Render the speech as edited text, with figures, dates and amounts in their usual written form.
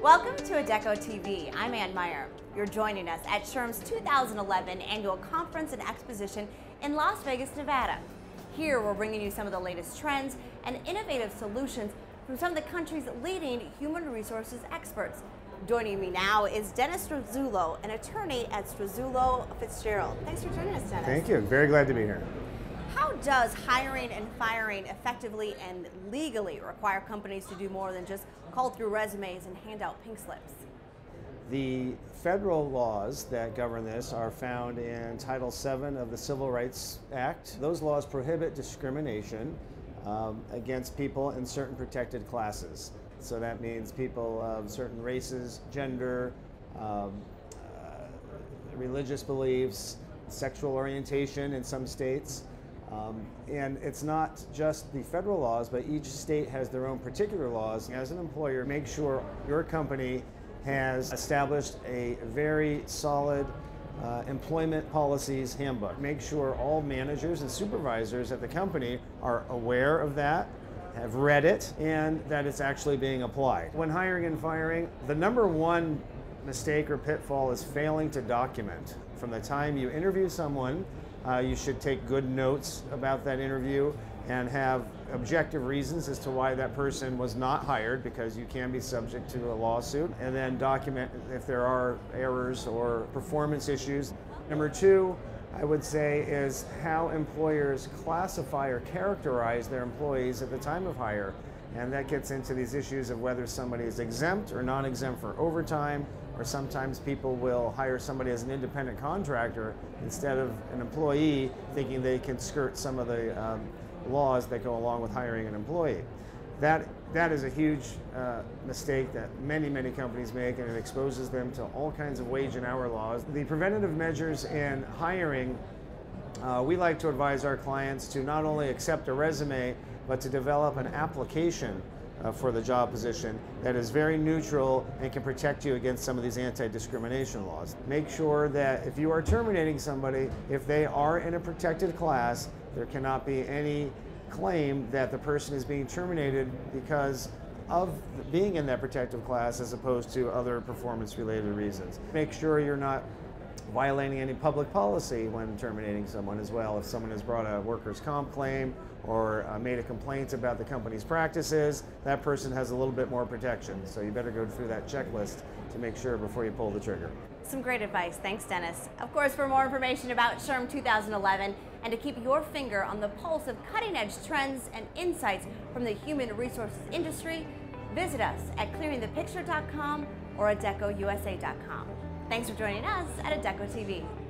Welcome to Adecco TV. I'm Ann Meyer. You're joining us at SHRM's 2011 Annual Conference and Exposition in Las Vegas, Nevada. Here we're bringing you some of the latest trends and innovative solutions from some of the country's leading human resources experts. Joining me now is Dennis Struzzulo, an attorney at Struzzulo Fitzgerald. Thanks for joining us, Dennis. Thank you. Very glad to be here. How does hiring and firing effectively and legally require companies to do more than just call through resumes and hand out pink slips? The federal laws that govern this are found in Title VII of the Civil Rights Act. Those laws prohibit discrimination against people in certain protected classes. So that means people of certain races, gender, religious beliefs, sexual orientation in some states. And it's not just the federal laws, but each state has their own particular laws. As an employer, make sure your company has established a very solid employment policies handbook. Make sure all managers and supervisors at the company are aware of that, have read it, and that it's actually being applied. When hiring and firing, the number one mistake or pitfall is failing to document. From the time you interview someone, you should take good notes about that interview and have objective reasons as to why that person was not hired, because you can be subject to a lawsuit, and then document if there are errors or performance issues. Number two, I would say, is how employers classify or characterize their employees at the time of hire. And that gets into these issues of whether somebody is exempt or non-exempt for overtime, or sometimes people will hire somebody as an independent contractor instead of an employee, thinking they can skirt some of the laws that go along with hiring an employee. That is a huge mistake that many companies make, and it exposes them to all kinds of wage and hour laws. The preventative measures in hiring, we like to advise our clients to not only accept a resume, but to develop an application for the job position that is very neutral and can protect you against some of these anti-discrimination laws. Make sure that if you are terminating somebody, if they are in a protected class, there cannot be any claim that the person is being terminated because of being in that protected class as opposed to other performance-related reasons. Make sure you're not violating any public policy when terminating someone as well. If someone has brought a workers' comp claim or made a complaint about the company's practices, that person has a little bit more protection. So you better go through that checklist to make sure before you pull the trigger. Some great advice. Thanks, Dennis. Of course, for more information about SHRM 2011 and to keep your finger on the pulse of cutting-edge trends and insights from the human resources industry, visit us at clearingthepicture.com or adeccousa.com. Thanks for joining us at Adecco TV.